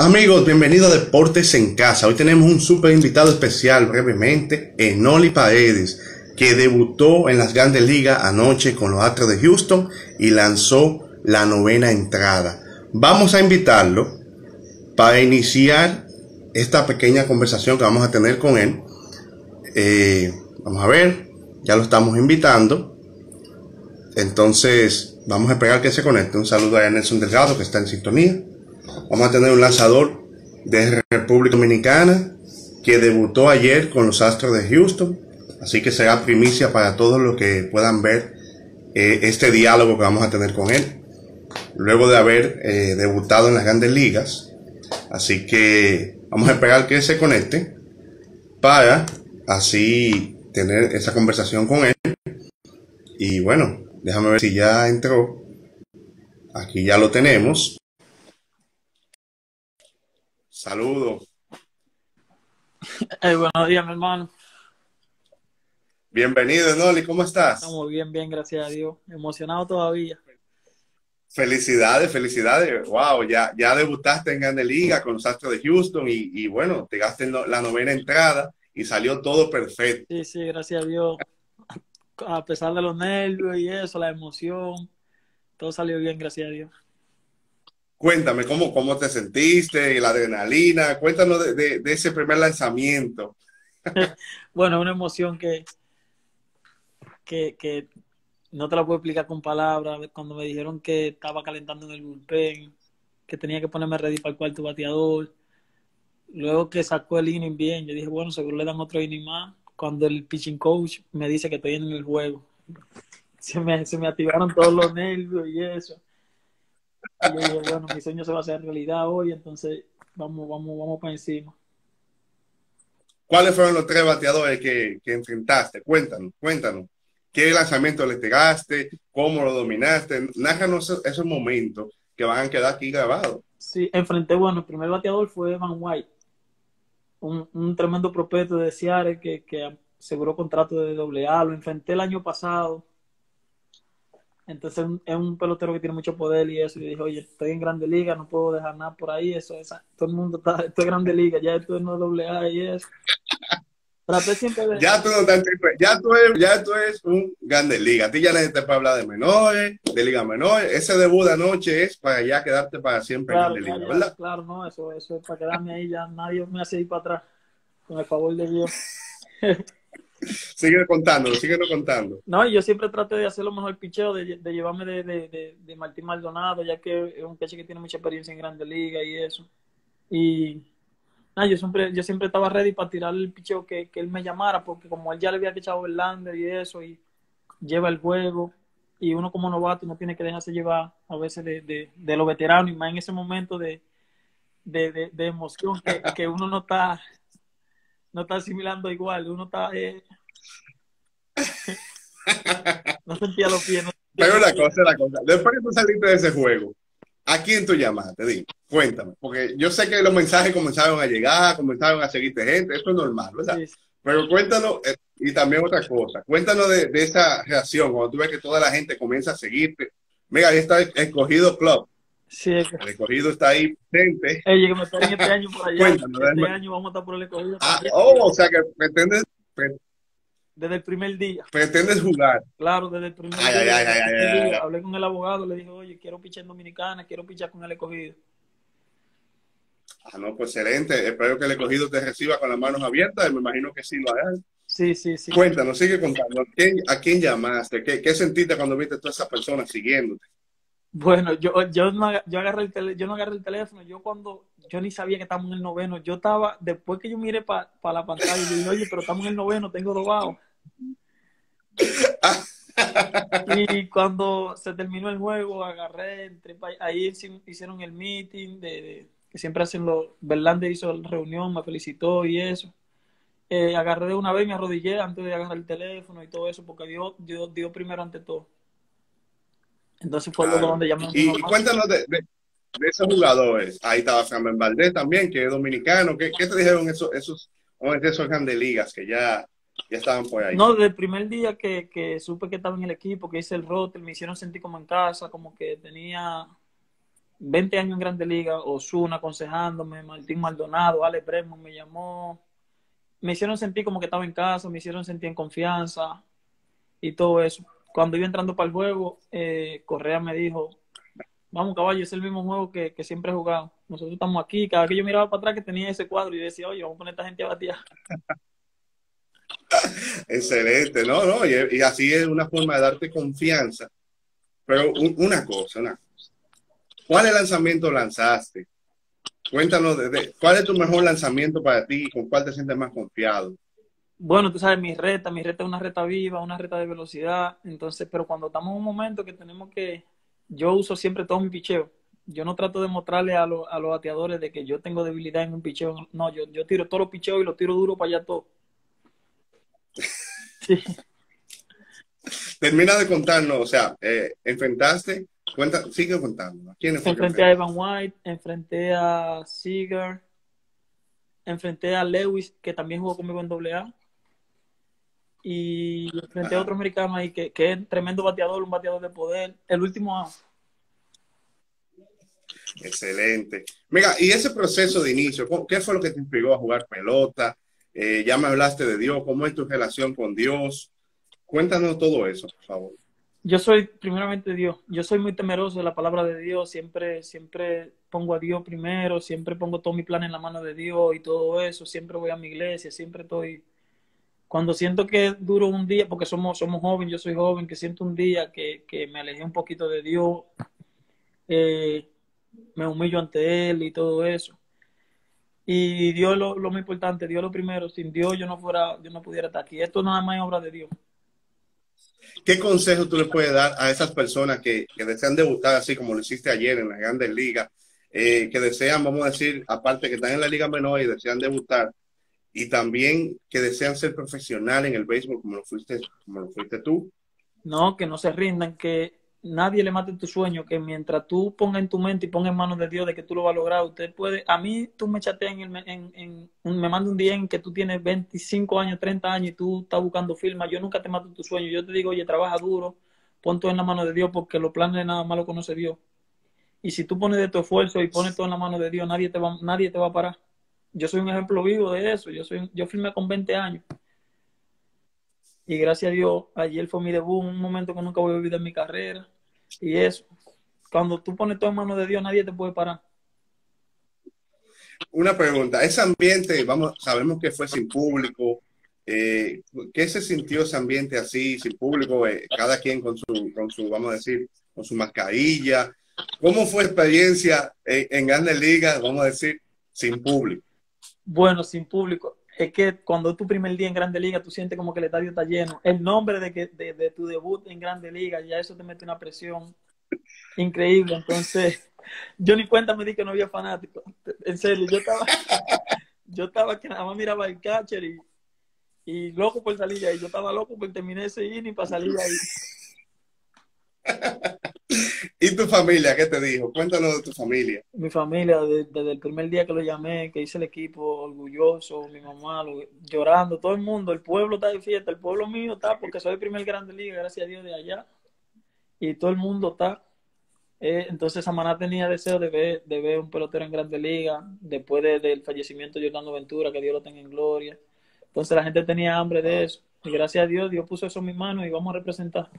Amigos, bienvenidos a Deportes en Casa. Hoy tenemos un súper invitado especial, brevemente, Enoli Paredes, que debutó en las Grandes Ligas anoche con los Astros de Houston y lanzó la novena entrada. Vamos a invitarlo para iniciar esta pequeña conversación que vamos a tener con él. Vamos a ver, ya lo estamos invitando. Entonces, vamos a esperar que se conecte. Un saludo a Nelson Delgado, que está en sintonía. Vamos a tener un lanzador de República Dominicana que debutó ayer con los Astros de Houston, así que será primicia para todos los que puedan ver este diálogo que vamos a tener con él luego de haber debutado en las Grandes Ligas. Así que vamos a esperar que se conecte para así tener esa conversación con él. Y bueno, déjame ver si ya entró. Aquí ya lo tenemos. Saludos. Buenos días, mi hermano. Bienvenido, Enoli, ¿cómo estás? Estamos bien, gracias a Dios. Emocionado todavía. Felicidades, felicidades. Wow, ya debutaste en Grandes Ligas con los Astros de Houston y bueno, te gasté la novena entrada y salió todo perfecto. Sí, gracias a Dios. A pesar de los nervios y eso, la emoción, todo salió bien, gracias a Dios. Cuéntame, ¿cómo te sentiste? La adrenalina. Cuéntanos de ese primer lanzamiento. Bueno, una emoción que no te la puedo explicar con palabras. Cuando me dijeron que estaba calentando en el bullpen, que tenía que ponerme ready para el cuarto bateador. Luego que sacó el inning bien, yo dije, bueno, seguro le dan otro inning más. Cuando el pitching coach me dice que estoy en el juego, se me activaron todos los nervios y eso. Y yo dije, bueno, mi sueño se va a hacer realidad hoy, entonces vamos para encima. ¿Cuáles fueron los tres bateadores que enfrentaste? Cuéntanos. ¿Qué lanzamiento le pegaste? ¿Cómo lo dominaste? Nájanos esos momentos que van a quedar aquí grabados. Sí, enfrenté, bueno, el primer bateador fue Evan White, un tremendo prospecto de Seattle que aseguró contrato de AA. Lo enfrenté el año pasado. Entonces es un pelotero que tiene mucho poder y eso. Y dije, oye, estoy en Grande Liga, no puedo dejar nada por ahí. Todo el mundo esto es Grande Liga, ya esto no es AA y eso. Traté siempre de... Ya tú no estás, ya tú eres un Grande Liga. A ti ya nadie te puede hablar de menores, de liga menores. Ese debut de anoche es para ya quedarte para siempre Claro, en Grande Liga, ¿verdad? claro, no, eso es para quedarme ahí, ya nadie me hace ir para atrás, con el favor de Dios. Síguenos contando. No, yo siempre traté de hacer lo mejor picheo, de llevarme de Martín Maldonado, ya que es un pitcher que tiene mucha experiencia en Grande Liga y eso. Y yo siempre estaba ready para tirar el picheo que él me llamara, porque como él ya le había echado Verlander y eso, y lleva el juego, y uno como novato no tiene que dejarse llevar a veces de los veteranos, y más en ese momento de emoción que uno no está asimilando igual, uno está... no sentía los pies. Pero la cosa. Después que tú saliste de ese juego, ¿a quién tú llamaste? Dime, cuéntame. Porque yo sé que los mensajes comenzaron a llegar, comenzaron a seguirte gente, eso es normal, ¿verdad? Sí. Pero cuéntanos, y también otra cosa, cuéntanos de esa reacción, cuando tú ves que toda la gente comienza a seguirte. Mira, ahí está el Escogido Club. Sí. El Escogido está ahí presente. Que me esperen este año por allá. Cuéntanos, este año vamos a estar por el Escogido. O sea que desde el primer día. Pretendes jugar. Claro, desde el primer día. Ay. Hablé con el abogado, le dije, oye, quiero pichar en Dominicana, quiero pichar con el Escogido. No, pues excelente. Espero que el Escogido te reciba con las manos abiertas y me imagino que sí lo harás. Sí. Cuéntanos, sigue contando. ¿A quién llamaste? ¿Qué sentiste cuando viste a todas esas personas siguiéndote? Bueno, yo no agarré el teléfono. Yo ni sabía que estábamos en el noveno. Yo estaba, después que yo miré para la pantalla, yo dije, oye, pero estamos en el noveno, tengo 2 outs. Y cuando se terminó el juego, ahí hicieron el meeting que siempre hacen Verlander hizo la reunión, me felicitó y eso. Agarré de una vez, me arrodillé antes de agarrar el teléfono y todo eso, porque Dios primero ante todo. Entonces fue luego donde llamé. Y cuéntanos de esos jugadores. Ahí estaba Framber Valdez también, que es dominicano. ¿Qué te dijeron esos Grandes Ligas que ya estaban por ahí? No, desde el primer día que supe que estaba en el equipo, que hice el roster, me hicieron sentir como en casa, como que tenía 20 años en Grande Liga, Ozuna aconsejándome, Martín Maldonado, Ale Premo me llamó, me hicieron sentir como que estaba en casa, me hicieron sentir en confianza y todo eso. Cuando iba entrando para el juego, Correa me dijo, vamos caballo, es el mismo juego que siempre he jugado. Nosotros estamos aquí, cada vez que yo miraba para atrás que tenía ese cuadro y decía, oye, vamos a poner a esta gente a batear. Excelente, no, no, y así es una forma de darte confianza. Pero una cosa, ¿cuál lanzamiento lanzaste? Cuéntanos, ¿cuál es tu mejor lanzamiento para ti y con cuál te sientes más confiado? Bueno, tú sabes, mi reta es una reta viva, una reta de velocidad. Entonces, pero cuando estamos en un momento que tenemos que, yo uso siempre todo mi picheo. Yo no trato de mostrarle a los bateadores de que yo tengo debilidad en un picheo. No, yo tiro todos los picheos y los tiro duro para allá todo. Sí. Termina de contarnos, o sea, enfrentaste, sigue contando. ¿A quiénes fue que Enfrenté a Evan White, enfrenté a Seager, enfrenté a Lewis, que también jugó conmigo en AA. Y enfrenté a otro americano ahí que es tremendo bateador, un bateador de poder. El último out. Excelente. Mira, y ese proceso de inicio, ¿qué fue lo que te inspiró a jugar pelota? Ya me hablaste de Dios, ¿cómo es tu relación con Dios? Cuéntanos todo eso, por favor. Yo soy primeramente Dios. Yo soy muy temeroso de la palabra de Dios. Siempre pongo a Dios primero. Siempre pongo todo mi plan en la mano de Dios y todo eso. Siempre voy a mi iglesia. Siempre estoy. Cuando siento que duro un día, porque somos jóvenes, yo soy joven, que siento un día que me alejé un poquito de Dios, me humillo ante Él y todo eso. Y Dios lo más importante, Dios lo primero. Sin Dios yo no pudiera estar aquí. Esto nada más es obra de Dios. ¿Qué consejo tú le puedes dar a esas personas que desean debutar así como lo hiciste ayer en las grandes ligas, que desean, vamos a decir, aparte que están en la liga menor y desean debutar, y también que desean ser profesional en el béisbol como lo fuiste tú? No, que no se rindan, que nadie le mate tu sueño, que mientras tú pongas en tu mente y pongas en manos de Dios de que tú lo vas a lograr, usted puede. A mí tú me chateas me mandas un día en que tú tienes 25 años, 30 años y tú estás buscando firmas. Yo nunca te mato tu sueño. Yo te digo, oye, trabaja duro, pon todo en la mano de Dios porque los planes de nada más lo conoce Dios. Y si tú pones de tu esfuerzo y pones todo en la mano de Dios, nadie te va a parar. Yo soy un ejemplo vivo de eso. Yo firmé con 20 años. Y gracias a Dios, ayer fue mi debut, un momento que nunca voy a olvidar en mi carrera. Y eso, cuando tú pones todo en manos de Dios, nadie te puede parar. Una pregunta, ese ambiente, sabemos que fue sin público, ¿qué se sintió ese ambiente así, sin público, cada quien con su, vamos a decir, con su mascarilla? ¿Cómo fue la experiencia en Grandes Ligas, vamos a decir, sin público? Bueno, sin público. Es que cuando es tu primer día en Grande Liga, tú sientes como que el estadio está lleno. El nombre de tu debut en Grande Liga, ya eso te mete una presión increíble. Entonces, yo ni cuenta me di que no había fanáticos. En serio, yo estaba que nada más miraba el catcher y loco por salir de ahí. Yo estaba loco por terminar ese inning para salir de ahí. ¿Y tu familia qué te dijo? Cuéntanos de tu familia. Mi familia, desde el primer día que lo llamé, que hice el equipo, orgulloso, mi mamá llorando, todo el mundo, el pueblo está de fiesta, el pueblo mío está, porque soy el primer Grande Liga, gracias a Dios, de allá, y todo el mundo está. Entonces Samaná tenía deseo de ver un pelotero en Grande Liga, después del fallecimiento de Jordano Ventura, que Dios lo tenga en gloria. Entonces la gente tenía hambre de eso, y gracias a Dios, Dios puso eso en mis manos y vamos a representar.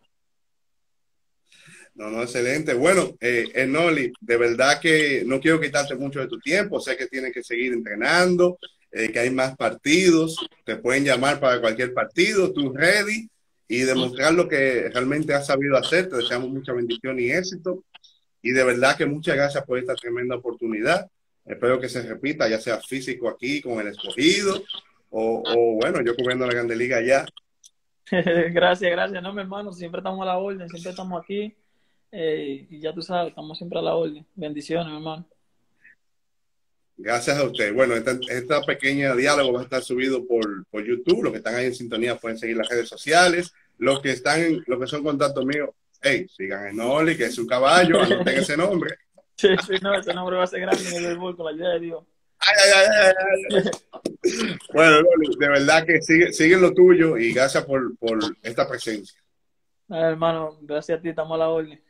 No, no, excelente. Bueno, Enoli, de verdad que no quiero quitarte mucho de tu tiempo. Sé que tienes que seguir entrenando, que hay más partidos. Te pueden llamar para cualquier partido. Tú ready y demostrar lo que realmente has sabido hacer. Te deseamos mucha bendición y éxito. Y de verdad que muchas gracias por esta tremenda oportunidad. Espero que se repita, ya sea físico aquí con el Escogido o bueno, yo cubriendo la Grande Liga allá. Gracias. No, mi hermano, siempre estamos a la orden, siempre estamos aquí. Y ya tú sabes, estamos siempre a la orden. Bendiciones, mi hermano. Gracias a usted. Bueno, esta pequeña diálogo va a estar subido por YouTube. Los que están ahí en sintonía pueden seguir las redes sociales. Los que son contactos míos, hey, sigan a Enoli, que es su caballo, anoten ese nombre. Sí, no, ese nombre va a ser grande en el béisbol con la ayuda de Dios. Ay. Bueno, Enoli, de verdad que sigue lo tuyo y gracias por esta presencia. Hermano, gracias a ti, estamos a la orden.